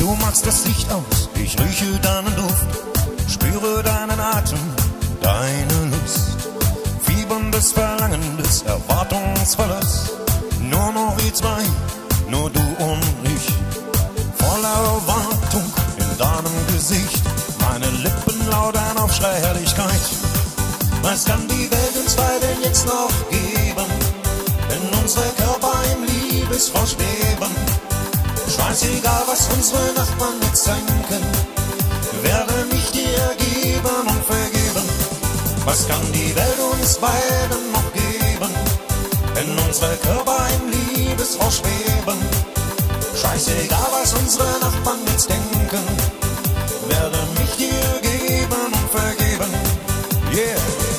Du machst das Licht aus, ich rieche deinen Duft, spüre deinen Atem, deine Lust. Fieberndes, verlangendes, erwartungsvolles, nur noch wir zwei, nur du und ich. Voller Erwartung in deinem Gesicht, meine Lippen lautern auf Schreierlichkeit. Was kann die Welt uns beiden jetzt noch geben, wenn unsere Körper im Liebesrausch schweben? Scheißegal, was unsere Nachbarn jetzt denken, werde mich dir geben und vergeben. Was kann die Welt uns beiden noch geben, wenn unsere Körper im Liebesrausch schweben? Scheißegal, was unsere Nachbarn jetzt denken, werde mich dir geben und vergeben. Yeah!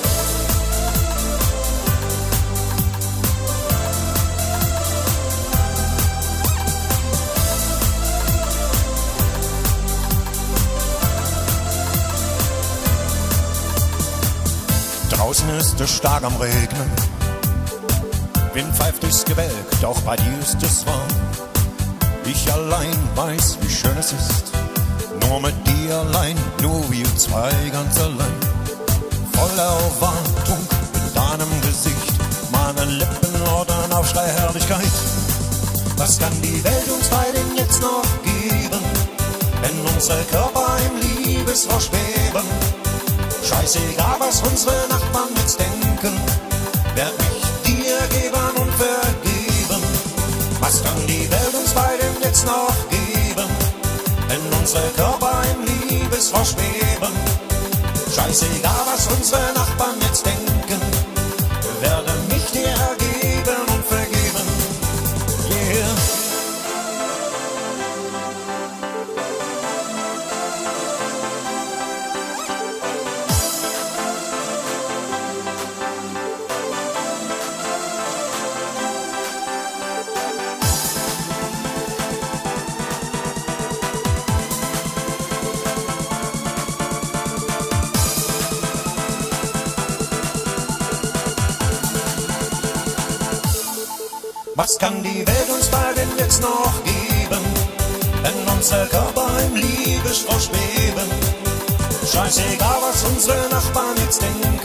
Draußen ist es stark am Regnen, Wind pfeift durchs Gebälk, doch bei dir ist es warm. Ich allein weiß, wie schön es ist, nur mit dir allein, nur wir zwei ganz allein. Voller Erwartung in deinem Gesicht, meine Lippen lautern auf Schreierlichkeit. Was kann die Welt uns beiden jetzt noch geben, wenn unsere Körper im Liebesrausch schweben? Scheißegal, was unsere Nachbarn jetzt denken, werd mich dir geben und vergeben. Was kann die Welt uns beiden jetzt noch geben, wenn unsere Körper im Liebesrausch schweben? Scheißegal, was unsere Nachbarn jetzt denken, werde mich dir geben und vergeben. Yeah! Was kann die Welt uns beiden jetzt noch geben, wenn unser Körper im Liebesrausch schweben? Scheißegal, was unsere Nachbarn jetzt denken,